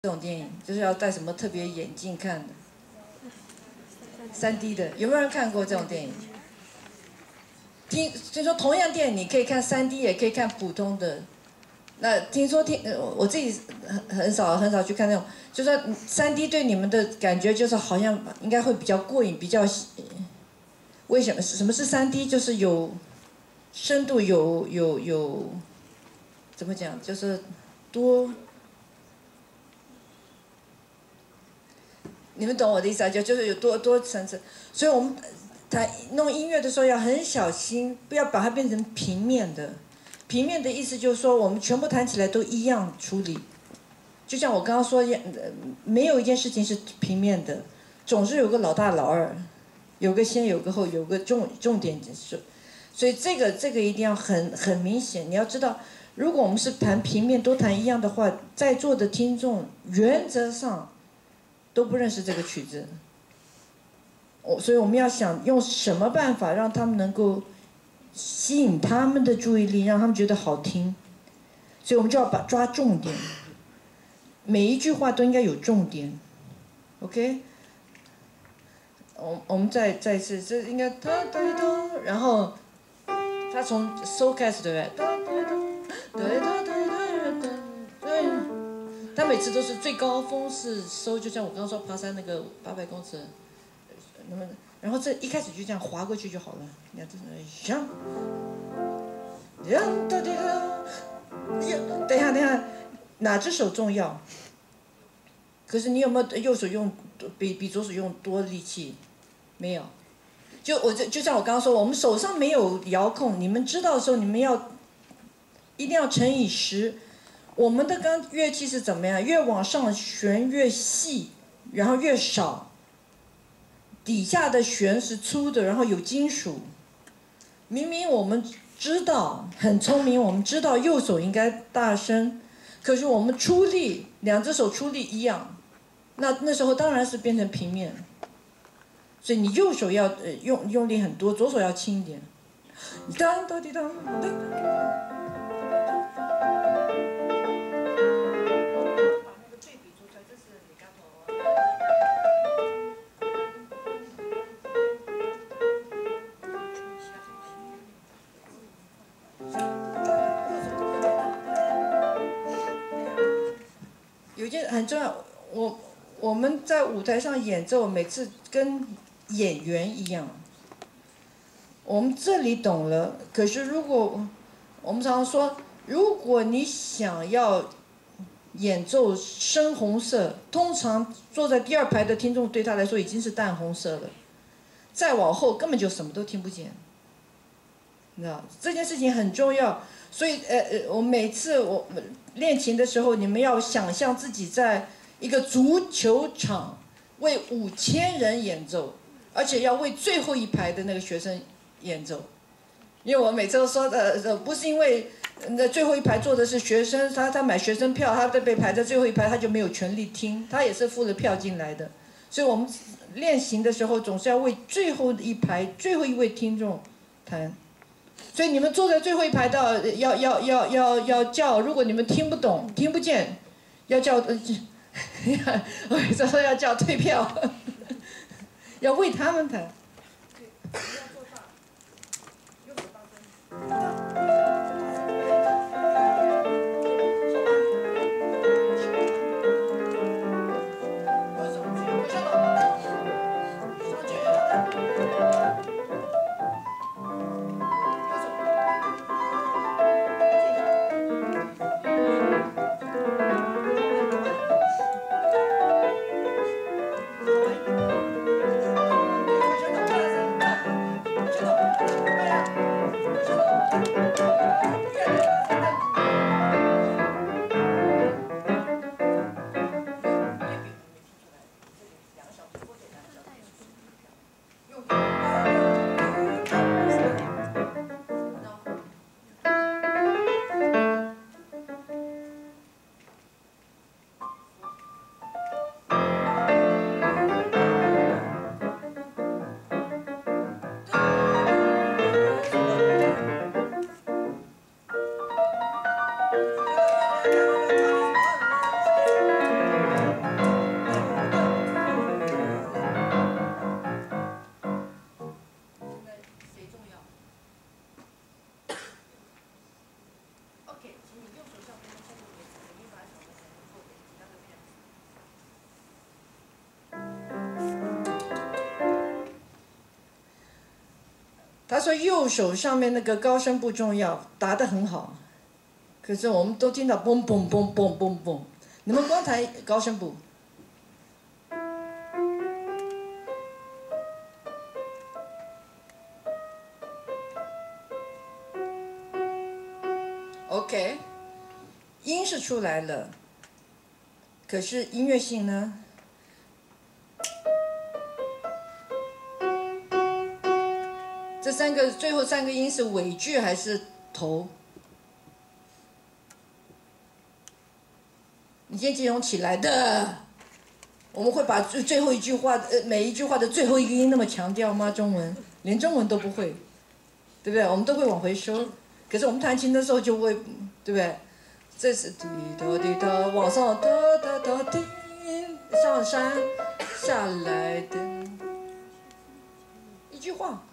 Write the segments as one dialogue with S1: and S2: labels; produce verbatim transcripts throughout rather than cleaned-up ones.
S1: 这种电影，就是要戴什么特别眼镜看的，三 D 的，有没有人看过这种电影？听，听说同样电影你可以看三 D， 也可以看普通的。那听说听，我自己很很少很少去看那种，就说三 D 对你们的感觉就是好像应该会比较过瘾，比较。为什么？什么是三 D？ 就是有深度，有有有，怎么讲？就是多。你们懂我的意思啊？就就是有多多层次，所以我们弹弄音乐的时候要很小心，不要把它变成平面的。平面的意思就是说，我们全部弹起来都一样处理。就像我刚刚说，没有一件事情是平面的，总是有个老大老二，有个先有个后，有个重重点是，所以这个这个一定要很很明显。你要知道，如果我们是弹平面都弹一样的话，在座的听众原则上都不认识这个曲子。我所以我们要想用什么办法让他们能够吸引他们的注意力，让他们觉得好听。所以我们就要把抓重点，每一句话都应该有重点。OK， 我我们再再一次，这应该哒哒哒，然后他从 so 开始，对不对？哒哒哒哒哒哒哒，对。他每次都是最高峰是收，就像我刚刚说爬山那个八百公尺，那么然后这一开始就这样滑过去就好了。你看这是像，呀哒哒哒，呀，等一下等一下，哪只手重要？可是你有没有右手用比比左手用多力气？没有。就我就就像我刚刚说，我们手上没有遥控，你们知道的时候，你们要一定要乘以十。我们的钢乐器是怎么样？越往上旋越细，然后越少。底下的弦是粗的，然后有金属。明明我们知道很聪明，我们知道右手应该大声，可是我们出力，两只手出力一样，那那时候当然是变成平面。所以你右手要呃用用力很多，左手要轻一点。当当滴当当。有一件很重要，我我们在舞台上演奏，每次跟演员一样。我们这里懂了，可是如果我们常常说，如果你想要演奏深红色，通常坐在第二排的听众对他来说已经是淡红色了，再往后根本就什么都听不见。你知道这件事情很重要，所以呃呃，我每次我练琴的时候，你们要想象自己在一个足球场为五千人演奏，而且要为最后一排的那个学生演奏。因为我每次都说的，呃，不是因为那最后一排坐的是学生，他他买学生票，他被排在最后一排，他就没有权利听，他也是付了票进来的。所以我们练习的时候，总是要为最后一排最后一位听众弹。所以你们坐在最后一排的要要要要要叫，如果你们听不懂听不见，要叫呃，我每次说要叫退票，要为他们弹。Thank you. 他说右手上面那个高声不重要，打得很好。可是我们都听到嘣嘣嘣嘣嘣嘣，你们光弹高声部。OK， 音是出来了，可是音乐性呢？这三个最后三个音是尾句还是头？你先集中起来的。我们会把最最后一句话，呃，每一句话的最后一个音那么强调吗？中文连中文都不会，对不对？我们都会往回收。可是我们弹琴的时候就会，对不对？这是滴答滴答，往上哒哒哒滴，上山下来的一句话。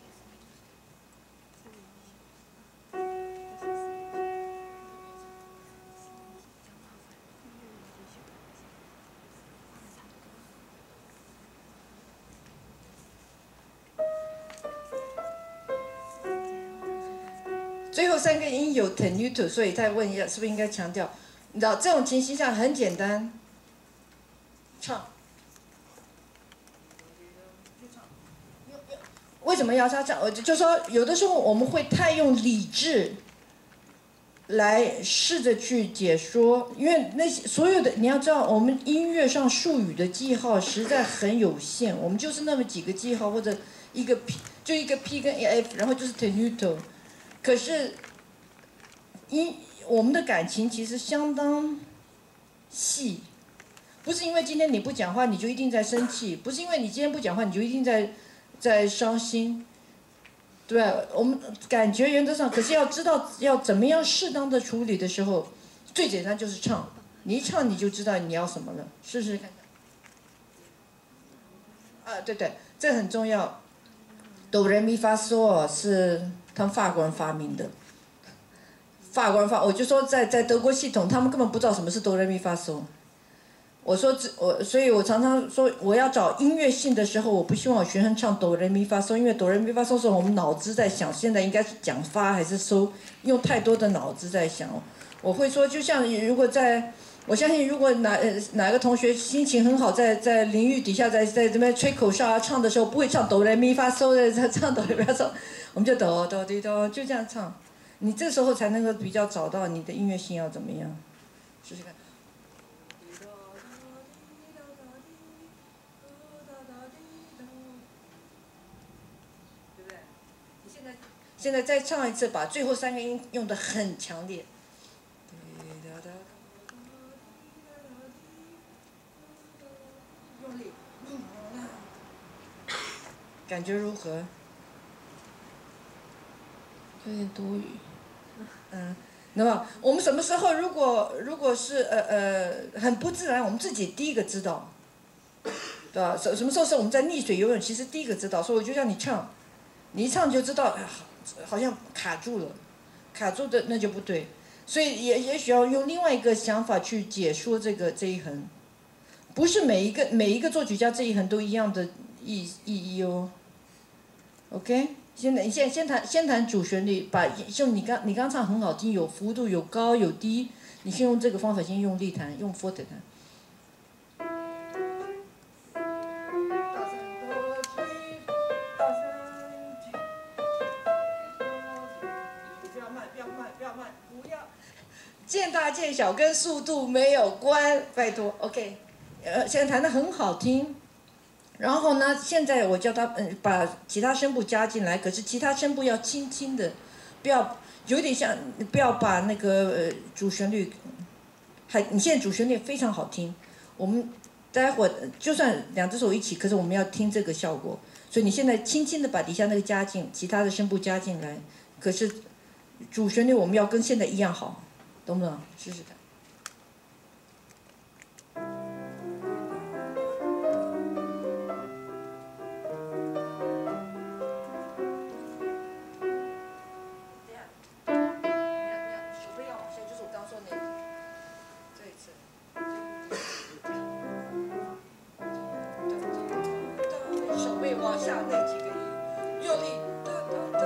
S1: 最后三个音有 tenuto， 所以再问一下，是不是应该强调？你知道这种情形下很简单，唱。为什么要他唱？我就说有的时候我们会太用理智来试着去解说，因为那些所有的你要知道，我们音乐上术语的记号实在很有限，我们就是那么几个记号或者一个 P， 就一个 P 跟 F， 然后就是 tenuto。可是，因我们的感情其实相当细，不是因为今天你不讲话你就一定在生气，不是因为你今天不讲话你就一定在在伤心，对吧？我们感觉原则上，可是要知道要怎么样适当的处理的时候，最简单就是唱，你一唱你就知道你要什么了，试试看。啊，对对，这很重要。哆来咪发嗦是他们法国人发明的，法国人发，我就说在在德国系统，他们根本不知道什么是哆来咪发嗦。我说我，所以我常常说，我要找音乐性的时候，我不希望我学生唱哆来咪发嗦，因为哆来咪发嗦是我们脑子在想，现在应该是讲发还是嗦，用太多的脑子在想。我会说，就像如果在，我相信如果哪哪个同学心情很好，在在淋浴底下在在这边吹口哨啊唱的时候，不会唱哆来咪发嗦的，在唱哆来咪发嗦，我们就哆哆滴哆就这样唱，你这时候才能够比较找到你的音乐性要怎么样，试试看。现在再唱一次，把最后三个音用得很强烈。用力，感觉如何？有点多余。嗯，那么我们什么时候如果如果是呃呃很不自然，我们自己第一个知道，对吧？什什么时候是我们在溺水游泳？其实第一个知道，所以我就让你唱，你一唱就知道，哎呀。好像卡住了，卡住的那就不对，所以也也许要用另外一个想法去解说这个这一横，不是每一个每一个作曲家这一横都一样的意意义哦。OK， 现在先先弹先弹主旋律，把像你刚你刚唱很好听，有幅度有高有低，你先用这个方法先用力弹，用 forte 弹。渐大渐小跟速度没有关，拜托 ，OK， 呃，现在弹得很好听，然后呢，现在我叫他嗯把其他声部加进来，可是其他声部要轻轻的，不要有点像，不要把那个呃主旋律，还你现在主旋律非常好听，我们待会儿就算两只手一起，可是我们要听这个效果，所以你现在轻轻的把底下那个加进，其他的声部加进来，可是主旋律我们要跟现在一样好。懂不懂？试试看。这样，你看，你看，手背要往下，就是我刚说那个，这一次。手背往下那几个音，用力，哒哒哒。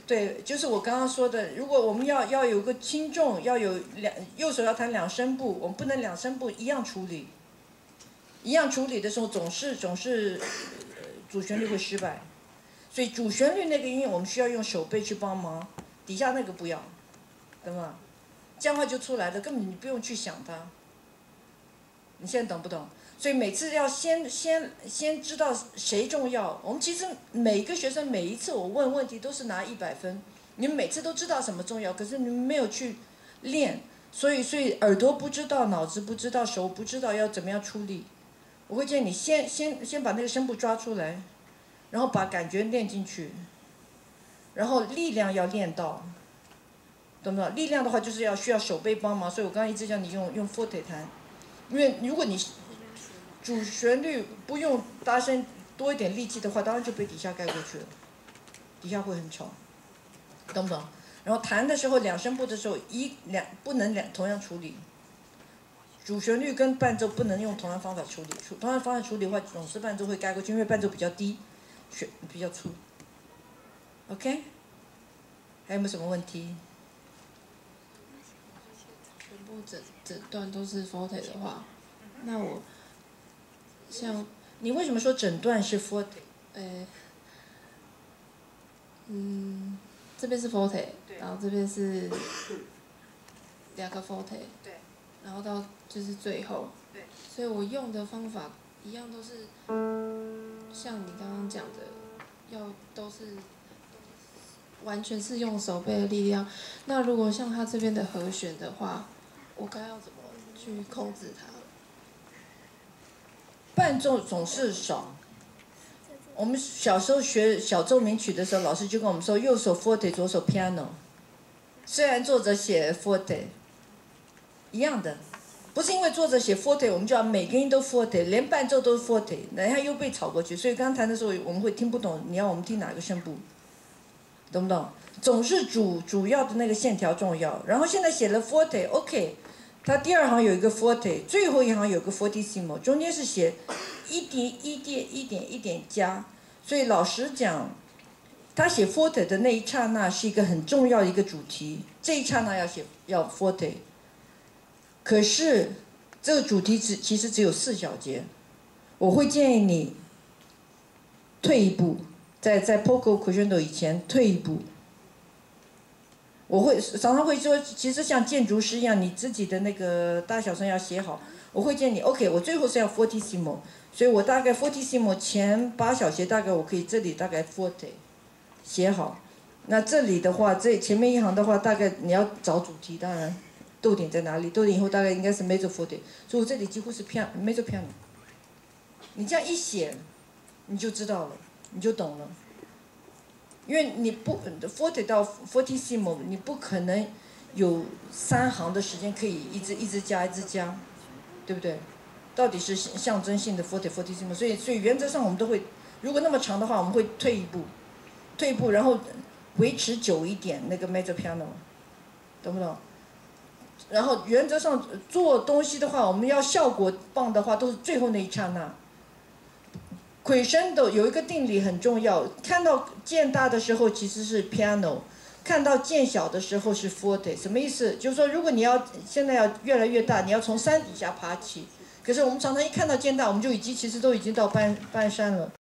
S1: 对，就是我刚刚说的，如果我们要要有个轻重，要有两右手要弹两声部，我们不能两声部一样处理。一样处理的时候，总是总是、呃、主旋律会失败，所以主旋律那个音我们需要用手背去帮忙，底下那个不要，懂吗？这样的话就出来了，根本你不用去想它。你现在懂不懂？所以每次要先先先知道谁重要。我们其实每个学生每一次我问问题都是拿一百分，你们每次都知道什么重要，可是你们没有去练，所以所以耳朵不知道，脑子不知道，手不知道要怎么样出力。我会建议你先先先把那个声部抓出来，然后把感觉练进去，然后力量要练到，懂不懂？力量的话就是要需要手背帮忙，所以我刚刚一直叫你用用 forte 弹，因为如果你主旋律不用搭声多一点力气的话，当然就被底下盖过去了，底下会很吵，懂不懂？然后弹的时候两声部的时候一两不能两同样处理。主旋律跟伴奏不能用同样方法处理，同样方法处理的话，总是伴奏会盖过去，因为伴奏比较低，旋比较粗。OK？ 还有没有什么问题？
S2: 全部整整段都是 forte 的话，那我像
S1: 你为什么说整段是 forte？
S2: 呃，嗯，这边是 forte， 然后这边是两个 forte，
S1: 对，
S2: 然后到就是最后，
S1: 对，
S2: 所以我用的方法一样都是像你刚刚讲的，要都是完全是用手背的力量。那如果像他这边的和弦的话，我该要怎么去控制它？
S1: 伴奏总是少。我们小时候学小奏鸣曲的时候，老师就跟我们说，右手 forte， 左手 piano。虽然作者写 forte， 一样的，不是因为作者写 forte， 我们就要每个音都 forte， 连伴奏都是 forte， 等下又被吵过去。所以刚弹的时候我们会听不懂，你要我们听哪个声部，懂不懂？总是主主要的那个线条重要。然后现在写了 forte，OK， 它第二行有一个 forte， 最后一行有个 fortissimo， 中间是写一点一点一点一点加。所以老实讲，他写 forte 的那一刹那是一个很重要的一个主题，这一刹那要写要 forte。可是这个主题只其实只有四小节，我会建议你退一步，在在 poco crescendo 以前退一步。我会常常会说，其实像建筑师一样，你自己的那个大小声要写好。我会建议你 ，OK， 我最后是要 fortissimo， 所以我大概 fortissimo 前八小节大概我可以这里大概 forte 写好。那这里的话，这前面一行的话，大概你要找主题，当然逗点在哪里？逗点以后大概应该是 mezzo forte， 所以我这里几乎是 piano mezzo piano。你这样一写，你就知道了，你就懂了。因为你不 forte 到 fortissimo， 你不可能有三行的时间可以一直一直加一直加，对不对？到底是象征性的 forte fortissimo， 所以所以原则上我们都会，如果那么长的话，我们会退一步，退一步，然后维持久一点那个 mezzo piano， 懂不懂？然后原则上做东西的话，我们要效果棒的话，都是最后那一刹那。crescendo有一个定理很重要，看到渐大的时候其实是 piano， 看到渐小的时候是 forte。什么意思？就是说，如果你要现在要越来越大，你要从山底下爬起，可是我们常常一看到渐大，我们就已经其实都已经到半半山了。